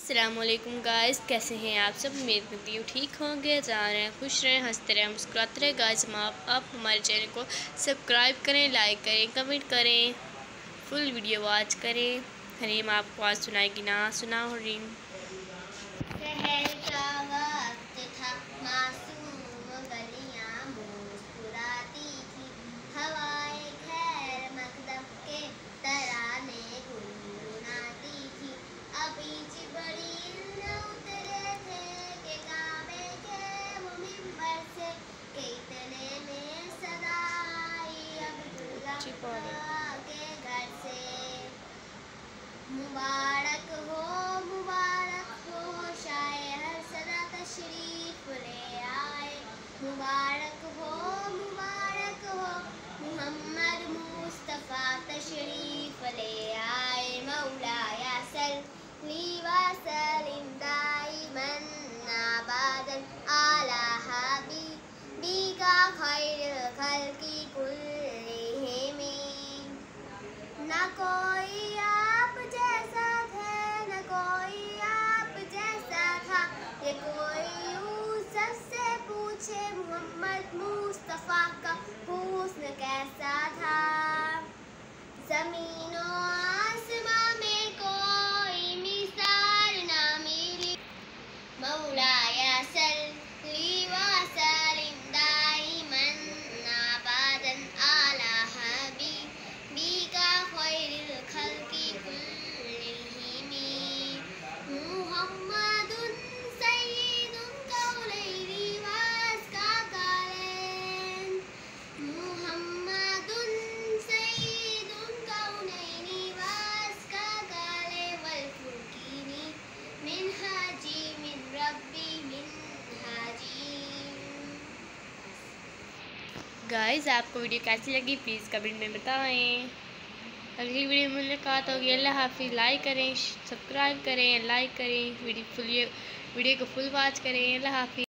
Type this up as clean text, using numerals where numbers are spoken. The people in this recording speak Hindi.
अस्सलामुअलैकुम गाइस, कैसे हैं आप सब। उम्मीद करती हूँ ठीक होंगे, जा रहे हैं, खुश रहें, हंसते रहें, मुस्कुराते रहें। गाइस आप हमारे चैनल को सब्सक्राइब करें, लाइक करें, कमेंट करें, फुल वीडियो वॉच करें। हरीम आपको आज सुनाएगी ना सुना हो रीम। शहर का वक्त था, मासूम गलियां मुस्कुराती थी, हवाएं खैर मकदम के तराने गुनगुनाती थी। अबीच बड़ी न उतरे थे कि काबे के वो मिंबर से, कि इतने में सदा आई अब्दुल्ला के घर से। मुबारक हो शायर सदा तशरीफ ले आए। मुबारक हो मुहम्मद मुस्तफ़ा तशरीफ ले आए। मौलाया सल्ली व सल्लिम दाइमन अबदन अला हबीबिका खैरुल खल्क़ि कुल्लिहिम। ना कोई आप जैसा थे, न कोई आप जैसा था, ये कोई यूसुफ से पूछे मोहम्मद मुस्तफ़ा का हुस्न कैसा था। ज़मीनो आसमां में कोई मिसाल ना मिली। मौलाया सल्ली व सल्लिम दाइमन अबदन अला हबीबिका खैरुल खल्क़ि कुल्लिहिम। मुहम्मदुन सय्यिदुल कौनैनि व अस्क़ालैन। मुहम्मदुन सय्यिदुल कौनैनि व अस्क़ालैन वल फुरक़ीनि मिनहाजी मिन रब्बी मिनहाजी। गाइस आपको वीडियो कैसी लगी प्लीज़ कमेंट में बताएं। अगली वीडियो में मुलाकात होगी। अल्लाह हाफिज़। लाइक करें, सब्सक्राइब करें, लाइक करें, वीडियो को फुल वॉच करें। अल्लाह हाफिज़।